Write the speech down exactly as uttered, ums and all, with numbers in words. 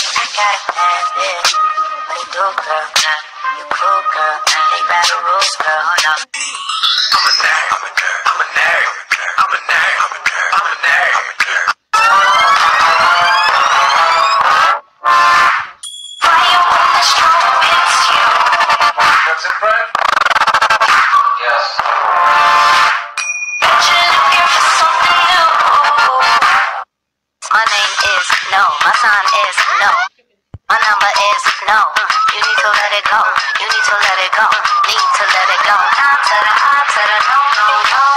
I gotta have it. What you do, girl? You cool, girl. They by the rules, girl. Hold up. I'm a nerd. I'm a nerd. I'm a nerd. I'm a nerd. I'm a nerd. I'm a nerd. I'm a nerd. Why you wanna show it's you? What's it, Fred? Yes. Bet you're looking for something new. My name is no. My sign is no. My number is no. You need to let it go. You need to let it go. Need to let it go. Down to the high to the no, no, no.